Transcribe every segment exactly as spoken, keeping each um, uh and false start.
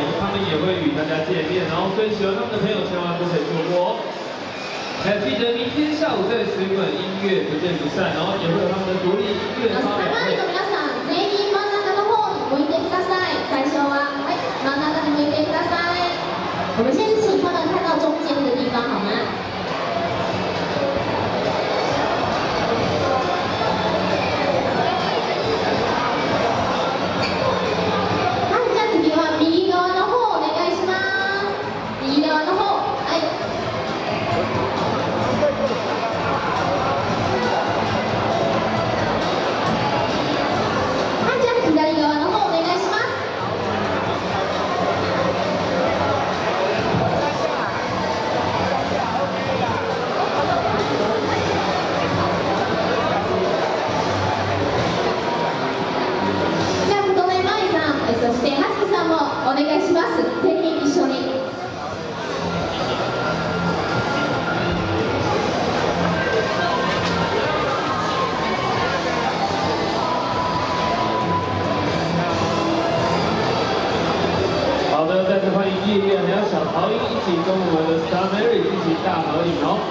他们也会与大家见面，然后所以喜欢他们的朋友千万不可以错过哦。还记得明天下午在水管音乐不见不散，然后也会有他们的独立音乐发表会。 皆さん、全員真ん中の方に向いてください。最初は、はい、真ん中に向いてください。我们先请他们看到中间的地方，好吗？ お願いします。全員一緒に。 好的，再次欢迎叶叶还有小桃英一起跟我们的 Star Mary 一起大合影哦。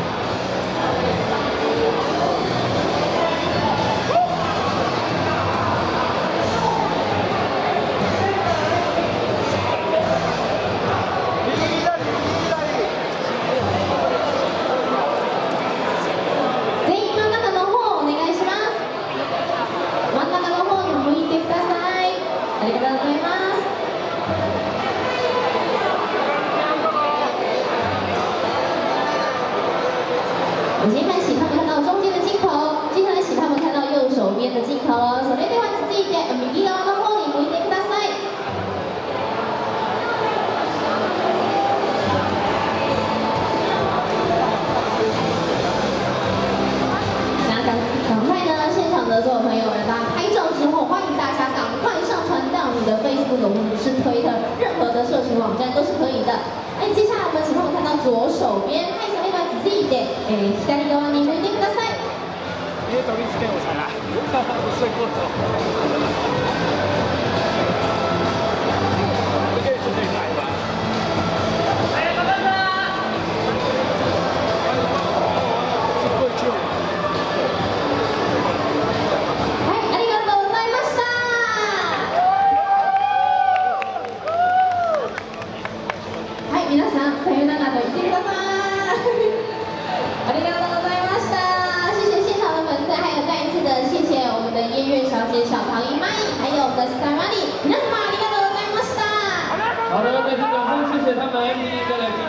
我先来请他们看到中间的镜头，接下来请他们看到右手边的镜头哦。それでは続いて右側の方に向いてください。那赶赶快呢，现场的所有朋友们，大家拍照之后，欢迎大家赶快上传到你的 Facebook 或者是 Twitter 任何的社群网站都是可以的。哎，接下来我们请他们看到左手边。 続いて、えー、左側に向いてください。 家取り付けをさら。そういうこと。这个是最难吧？哎呀，等等！过去。 はい、ありがとうございました。はい、皆さんさよならと言ってください。 ありがとうございました，谢谢现场的粉丝，还有再一次的谢谢我们的音乐小姐小桃英麦，还有我们的 Star Mary，皆様ありがとうございました。 好的，再次掌声，谢谢他们，今天再来。